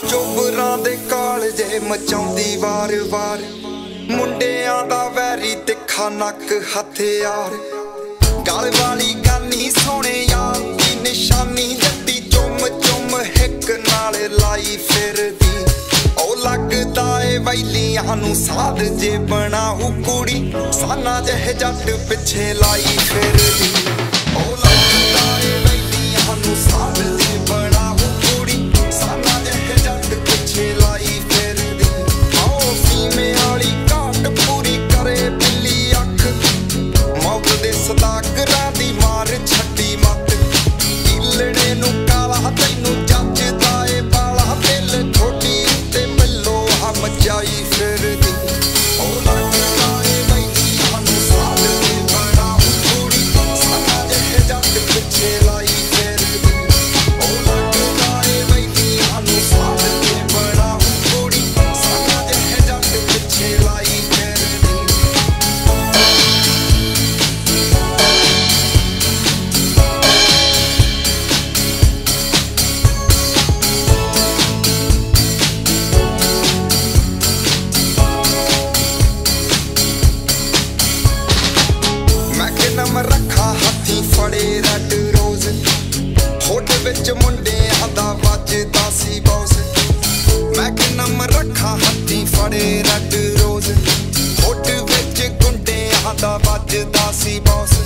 ਚੋਬਰਾਂ ਦੇ ਕਾਲਜੇ ਮਚਾਉਂਦੀ ਵਾਰ-ਵਾਰ, ਮੁੰਡਿਆਂ ਦਾ ਵੈਰੀ ਤਿੱਖਾ ਨੱਕ ਹਥਿਆਰ। ਗਲ ਵਾਲੀ ਗਾਨੀ ਸੋਹਣੇ ਯਾਰ ਦੀ ਨਿਸ਼ਾਨੀ, ਜੱਟੀ ਚੁੰਮ ਹਿੱਕ ਨਾਲ ਲਾਈ ਫਿਰਦੀ। ਉਹ ਲੱਗਦਾ ਏ ਵੈਲੀਆਂ ਨੂੰ ਸਾਧ ਜੇ ਬਣਾਉ ਕੁੜੀ, ਸਾਨਾ ਜਿਹੇ ਜੱਟ ਪਿੱਛੇ ਲਾਈ ਫਿਰਦੀ। ਉਹ ਲੱਗਦਾ ਏ ਵੈਲੀਆਂ ਨੂੰ ਸਾਧ ਜੇ ਬਣਾਉ ਕੁੜੀ, ਸਾਨਾ ਜਿਹੇ ਜੱਟ ਪਿੱਛੇ ਲਾਈ ਫਿਰਦੀ। ਆਓ ਫੀਮੇ ਵਾਲੀ ਘਾਟ ਪੂਰੀ ਕਰੇ ਬਿੱਲੀ ਅੱਖ, ਮੌਤ ਦੇ ਸਦਾਗਰਾਂ ਦੀ ਮਾਰ ਛੱਡੀ ਮੱਤ। ਇਲੜੇ ਨੂੰ ਕਾਲਾ ਤੈਨੂੰ ਜੱਜਦਾ ਏ ਬਾਲਾ, ਦਿਲ ਠੋਡੀ ਤੇ ਮਿਲੋ ਹਮ ਜਾਈ ਫਿਰਦੀ। ਉਹ ਲੱਗਦਾ ਏ ਵੈਲੀਆਂ ਨੂੰ ਸਾਧ ਜੇ ਬਣਾਉ ਕੁੜੀ, ਸਾਨਾ ਜਿਹੇ ਜੱਟ ਪਿੱਛੇ ਲਾਈ ਫਿਰਦੀ। ਉਹ ਲੱਗਦਾ ਏ ਵੈਲੀਆਂ ਨੂੰ ਸਾਧ ਜੇ ਬਣਾਉ ਕੁੜੀ, ਸਾਨਾ ਜਿਹੇ ਜੱਟ ਪਿੱਛੇ ਲਾਈ ਫਿਰਦੀ। ਮੈਂ ਕਿਨਮ ਰੱਖਾ ਹੱਥੀ ਫੜੇ ਰੈੱਡ ਰੋਜ਼, ਹੋਠ ਵਿੱਚ ਮੁੰਡਿਆਂ ਦਾ ਵੱਜਦਾ ਸੀ ਬੌਸ। ਮੈਂ ਕਿਨਮ ਰੱਖਾ ਹੱਥੀ ਫੜੇ ਰੈੱਡ ਰੋਜ਼, ਹੋਠ ਵਿੱਚ ਗੁੰਡਿਆਂ ਦਾ ਵੱਜਦਾ ਸੀ ਬੌਸ।